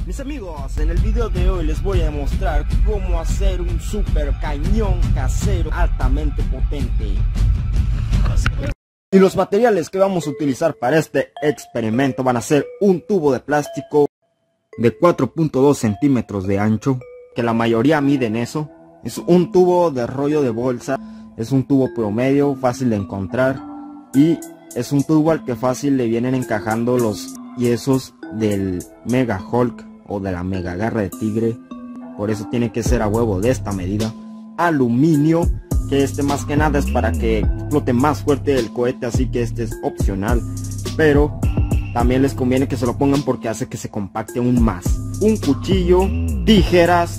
Mis amigos, en el video de hoy les voy a mostrar cómo hacer un super cañón casero altamente potente. Y los materiales que vamos a utilizar para este experimento van a ser un tubo de plástico de 4.2 centímetros de ancho, que la mayoría miden eso. Es un tubo de rollo de bolsa, es un tubo promedio, fácil de encontrar, y es un tubo al que fácil le vienen encajando los yesos del Mega Hulk o de la Mega Garra de Tigre. Por eso tiene que ser a huevo de esta medida. Aluminio, que este más que nada es para que explote más fuerte el cohete, así que este es opcional, pero también les conviene que se lo pongan porque hace que se compacte aún más. Un cuchillo, tijeras,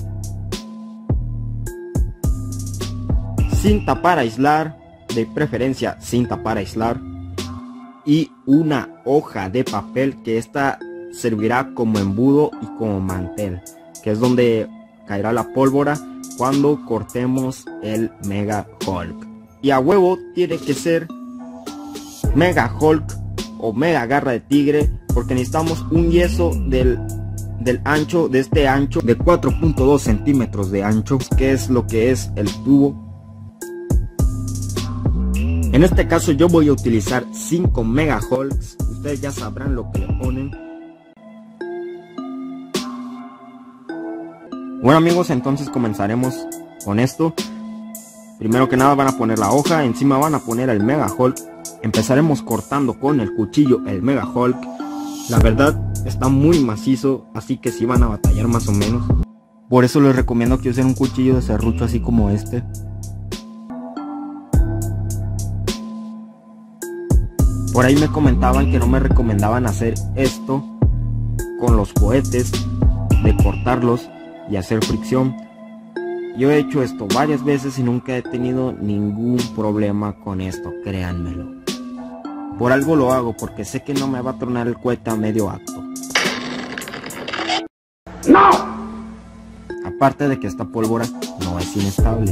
cinta para aislar, de preferencia cinta para aislar, y una hoja de papel, que esta servirá como embudo y como mantel, que es donde caerá la pólvora cuando cortemos el Mega Hulk. Y a huevo tiene que ser Mega Hulk o Mega Garra de Tigre, porque necesitamos un yeso del ancho, de este ancho de 4.2 centímetros de ancho, que es lo que es el tubo. En este caso yo voy a utilizar 5 Mega Hulks, ustedes ya sabrán lo que le ponen. Bueno amigos, entonces comenzaremos con esto. Primero que nada van a poner la hoja, encima van a poner el Mega Hulk. Empezaremos cortando con el cuchillo el Mega Hulk. La verdad está muy macizo, así que sí van a batallar más o menos. Por eso les recomiendo que usen un cuchillo de serrucho así como este. Por ahí me comentaban que no me recomendaban hacer esto con los cohetes, de cortarlos y hacer fricción. Yo he hecho esto varias veces y nunca he tenido ningún problema con esto, créanmelo. Por algo lo hago, porque sé que no me va a tronar el cohete a medio acto. ¡No! Aparte de que esta pólvora no es inestable.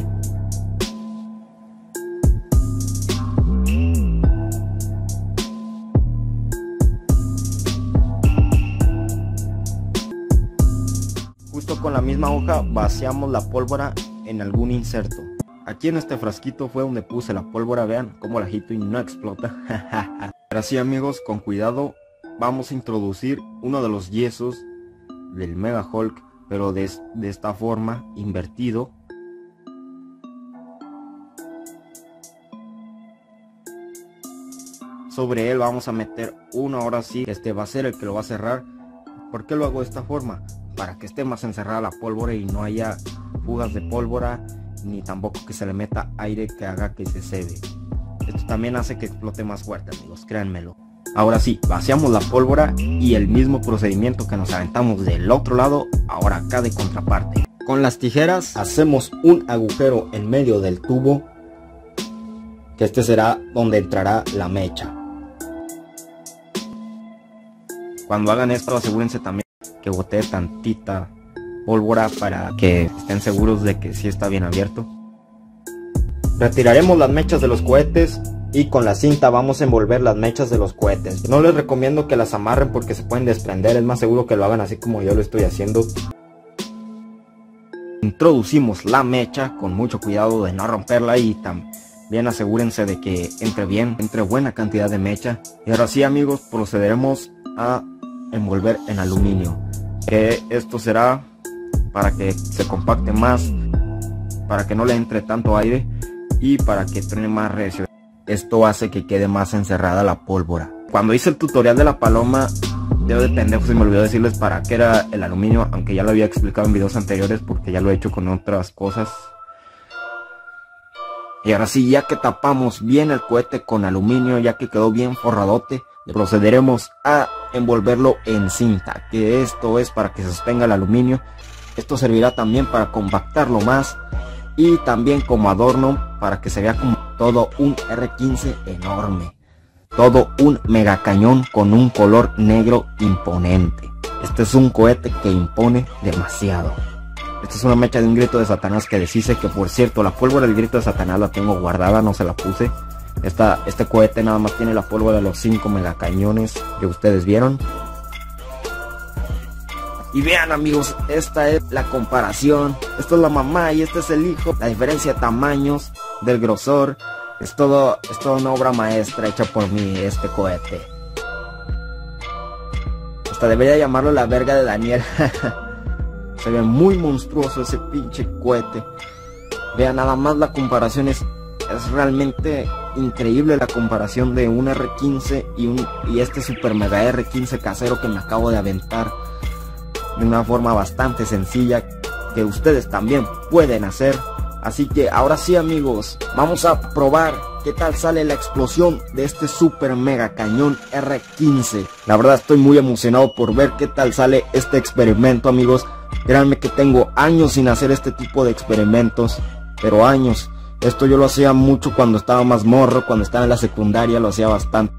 Justo con la misma hoja vaciamos la pólvora en algún inserto. Aquí en este frasquito fue donde puse la pólvora, vean cómo la agito y no explota. Ahora sí amigos, con cuidado vamos a introducir uno de los yesos del Mega Hulk, pero de esta forma, invertido. Sobre él vamos a meter uno, ahora sí, este va a ser el que lo va a cerrar. ¿Por qué lo hago de esta forma? Para que esté más encerrada la pólvora y no haya fugas de pólvora, ni tampoco que se le meta aire que haga que se cede. Esto también hace que explote más fuerte amigos, créanmelo. Ahora sí, vaciamos la pólvora y el mismo procedimiento que nos aventamos del otro lado, ahora acá de contraparte. Con las tijeras hacemos un agujero en medio del tubo, que este será donde entrará la mecha. Cuando hagan esto asegúrense también que botee tantita pólvora para que estén seguros de que sí está bien abierto. Retiraremos las mechas de los cohetes y con la cinta vamos a envolver las mechas de los cohetes. No les recomiendo que las amarren porque se pueden desprender, es más seguro que lo hagan así como yo lo estoy haciendo. Introducimos la mecha con mucho cuidado de no romperla y también asegúrense de que entre buena cantidad de mecha. Y ahora sí amigos, procederemos a envolver en aluminio, que esto será para que se compacte más, para que no le entre tanto aire y para que truene más recio. Esto hace que quede más encerrada la pólvora. Cuando hice el tutorial de la paloma, yo de pendejo se me olvidó decirles para qué era el aluminio, aunque ya lo había explicado en videos anteriores porque ya lo he hecho con otras cosas. Y ahora sí, ya que tapamos bien el cohete con aluminio, ya que quedó bien forradote, procederemos a envolverlo en cinta, que esto es para que se sostenga el aluminio. Esto servirá también para compactarlo más y también como adorno para que se vea como todo un R15 enorme, todo un mega cañón con un color negro imponente. Este es un cohete que impone demasiado. Esta es una mecha de un grito de Satanás que deshice, que por cierto la pólvora del grito de Satanás la tengo guardada, no se la puse. Este cohete nada más tiene la pólvora de los 5 megacañones que ustedes vieron. Y vean amigos, esta es la comparación. Esto es la mamá y este es el hijo. La diferencia de tamaños, del grosor. Es todo una obra maestra hecha por mí, este cohete. Hasta debería llamarlo la verga de Daniel. Se ve muy monstruoso ese pinche cohete. Vean nada más la comparación, es realmente increíble la comparación de un R15 y este super mega R15 casero que me acabo de aventar. De una forma bastante sencilla que ustedes también pueden hacer. Así que ahora sí amigos, vamos a probar qué tal sale la explosión de este super mega cañón R15. La verdad estoy muy emocionado por ver qué tal sale este experimento amigos. Créanme que tengo años sin hacer este tipo de experimentos, pero años. Esto yo lo hacía mucho cuando estaba más morro, cuando estaba en la secundaria lo hacía bastante.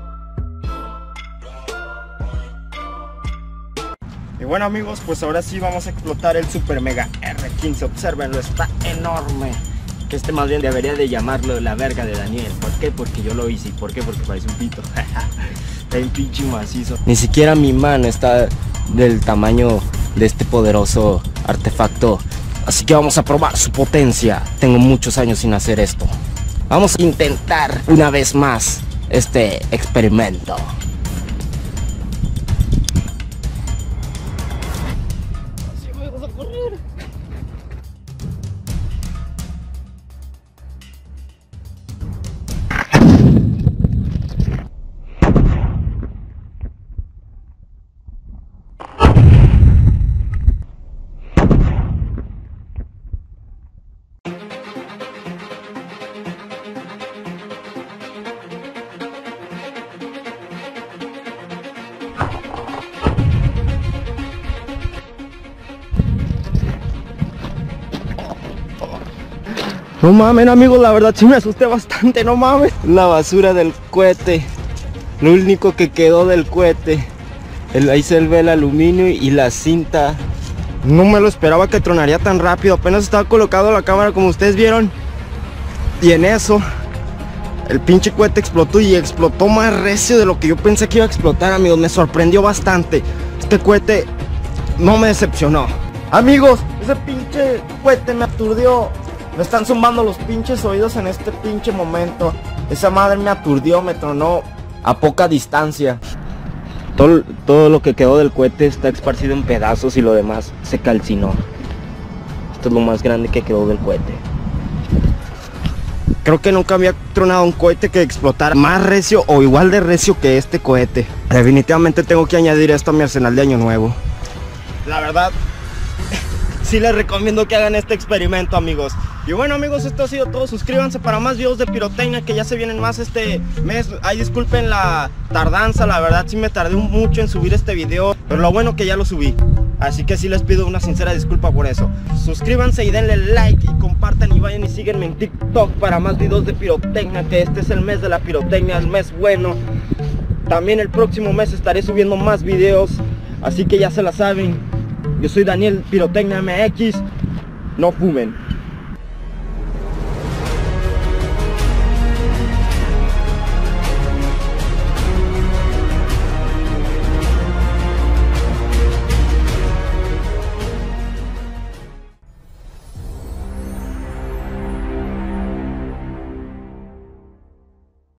Y bueno amigos, pues ahora sí vamos a explotar el super mega R15. Obsérvenlo, está enorme. Que este más bien debería de llamarlo la verga de Daniel. ¿Por qué? Porque yo lo hice. ¿Y por qué? Porque parece un pito. Está un pinche macizo. Ni siquiera mi mano está del tamaño de este poderoso artefacto. Así que vamos a probar su potencia. Tengo muchos años sin hacer esto. Vamos a intentar una vez más este experimento. No mames amigos, la verdad sí me asusté bastante, no mames. La basura del cohete. Lo único que quedó del cohete. Ahí se ve el aluminio y la cinta. No me lo esperaba que tronaría tan rápido. Apenas estaba colocado la cámara como ustedes vieron. Y en eso el pinche cohete explotó y explotó más recio de lo que yo pensé que iba a explotar amigos. Me sorprendió bastante. Este cohete no me decepcionó. Amigos, ese pinche cohete me aturdió. Me están zumbando los pinches oídos en este pinche momento. Esa madre me aturdió, me tronó a poca distancia. Todo lo que quedó del cohete está esparcido en pedazos y lo demás se calcinó. Esto es lo más grande que quedó del cohete. Creo que nunca había tronado un cohete que explotara más recio o igual de recio que este cohete. Definitivamente tengo que añadir esto a mi arsenal de año nuevo. La verdad, sí les recomiendo que hagan este experimento amigos. Y bueno amigos, esto ha sido todo. Suscríbanse para más videos de pirotecnia, que ya se vienen más este mes. Ay, disculpen la tardanza, la verdad sí me tardé mucho en subir este video, pero lo bueno que ya lo subí. Así que sí les pido una sincera disculpa por eso. Suscríbanse y denle like y compartan y vayan y síguenme en TikTok para más videos de pirotecnia, que este es el mes de la pirotecnia, el mes bueno. También el próximo mes estaré subiendo más videos, así que ya se la saben. Yo soy Daniel Pirotecnia MX. No fumen.